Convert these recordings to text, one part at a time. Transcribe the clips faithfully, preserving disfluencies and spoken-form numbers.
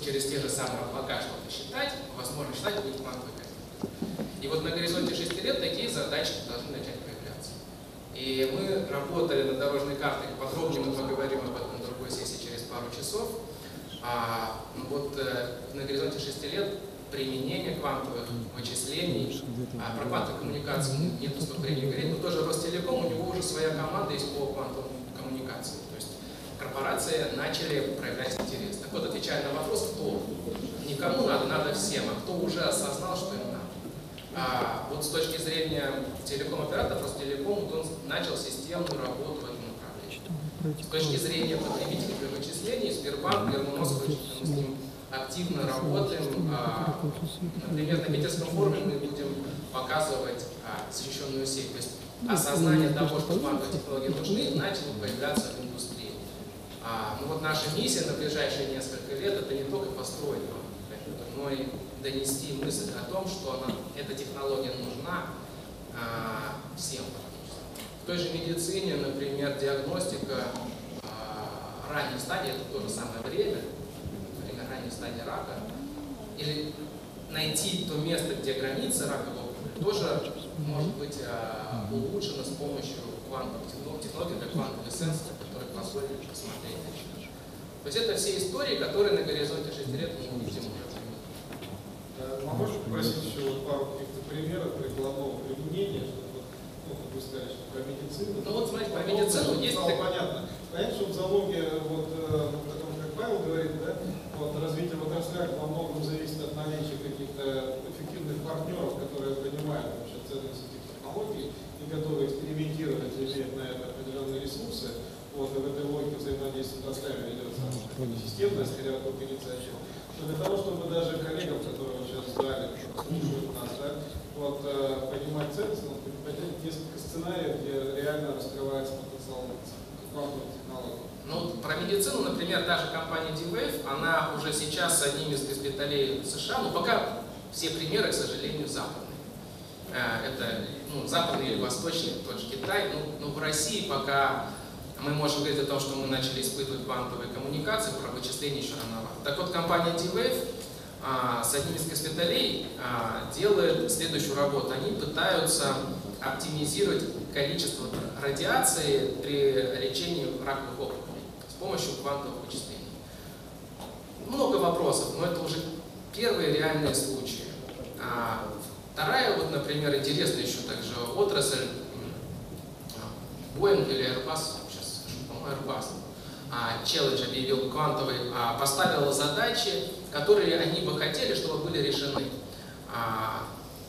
через те же самые облака что-то считать, возможно, считать будет квантовый компьютер. И вот на горизонте шести лет такие задачи должны начать появляться. И мы работали над дорожной картой, подробнее мы поговорим об этом на другой сессии через пару часов. А, ну вот э, на горизонте шести лет применение квантовых вычислений, а, про квантовые коммуникации нет столько времени говорить, но тоже Ростелеком, у него уже своя команда есть по квантовым коммуникациям. То есть корпорации начали проявлять интерес. Так вот, отвечая на вопрос, кто? Никому надо, надо всем, а кто уже осознал, что им надо. А вот с точки зрения телеком-операторов, Ростелеком, он начал системную работу в этом направлении. С точки зрения потребителей при вычислении, Сбербанк, Ломоносов, мы с ним активно работаем. А, например, на Питерском форуме мы будем показывать а, защищенную сеть. То есть осознание того, что квантовые технологии нужны, начало появляться в индустрии. А, ну вот наша миссия на ближайшие несколько лет – это не только построить компьютер, но и донести мысль о том, что она, эта технология нужна а, всем. В той же медицине, например, диагностика а, ранней стадии – это то же самое время, время ранней стадии рака, или найти то место, где границы рака тоже может быть а, улучшено с помощью квантовых технологий для квантовых сенсоров, которые позволят посмотреть на них. То есть это все истории, которые на горизонте шести лет мы увидим уже. Можешь попросить еще вот пару каких-то примеров прикладного применения, чтобы, ну, как вы сказали, что про медицину? Ну вот смотрите, про медицину есть... Стало понятно. Понятно, что в залоге, вот, о том, как Павел говорит, да, вот, развитие в отраслях во многом зависит от наличия каких-то эффективных партнеров, которые понимают вообще ценность этих технологий и готовы экспериментировать, имеют на это определенные ресурсы. Вот, и в этой логике взаимодействия с отраслями ведется системная, скорее, вокруг инициатива. Но для того, чтобы даже коллегам, которые сейчас в зале слушают нас, да, вот, э, понимать ценность, ну, поднять несколько сценариев, где реально раскрывается потенциал квантовых технологий. Ну, про медицину, например, даже компания D-Wave, она уже сейчас с одним из госпиталей США, но пока все примеры, к сожалению, западные. Это ну, западный или восточный, тот же Китай. Ну, ну, в России пока мы можем говорить о том, что мы начали испытывать квантовые коммуникации, про вычисление еще рановато. Так вот, компания D-Wave а, с одним из госпиталей а, делает следующую работу. Они пытаются оптимизировать количество радиации при лечении раковых опухолей с помощью квантовых вычислений. Много вопросов, но это уже первые реальные случаи. А, вторая, вот, например, интересная еще также отрасль, Boeing или Airbus, сейчас скажу, по-моему, Airbus, а, Challenge объявил квантовый, а, поставил задачи, которые они бы хотели, чтобы были решены. А,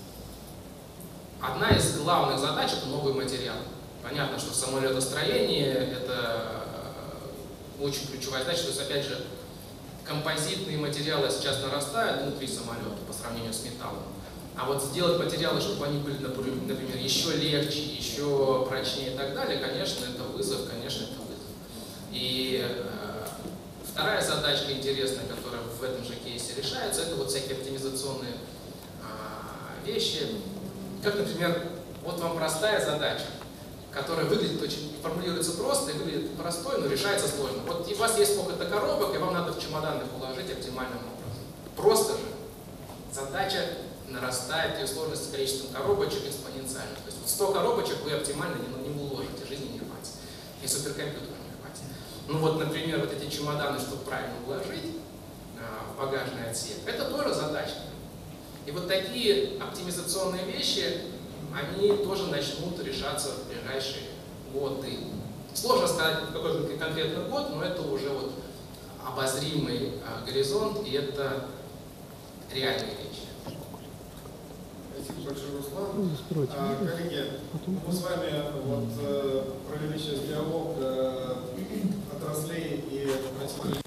одна из главных задач – это новый материал. Понятно, что в самолетостроении это очень ключевая задача, то есть, опять же, композитные материалы сейчас нарастают внутри самолета по сравнению с металлом. А вот сделать материалы, чтобы они были, например, еще легче, еще прочнее и так далее, конечно, это вызов, конечно, это вызов. И э, вторая задачка интересная, которая в этом же кейсе решается, это вот всякие оптимизационные э, вещи. Как, например, вот вам простая задача, которая выглядит очень, формулируется просто и выглядит простой, но решается сложно. Вот у вас есть сколько-то коробок, и вам надо в чемодан их уложить оптимальным образом. Просто же задача нарастает ее сложность с количеством коробочек экспоненциально. То есть вот сто коробочек вы оптимально не, не уложите, жизни не хватит. И суперкомпьютера не хватит. Ну вот, например, вот эти чемоданы, чтобы правильно уложить а, в багажный отсек, это тоже задача. И вот такие оптимизационные вещи, они тоже начнут решаться в ближайшие годы. Сложно сказать, какой конкретный год, но это уже вот обозримый а, горизонт, и это реальные вещи. Спасибо большое, Руслан. А, коллеги, мы с вами вот, провели сейчас диалог отраслей и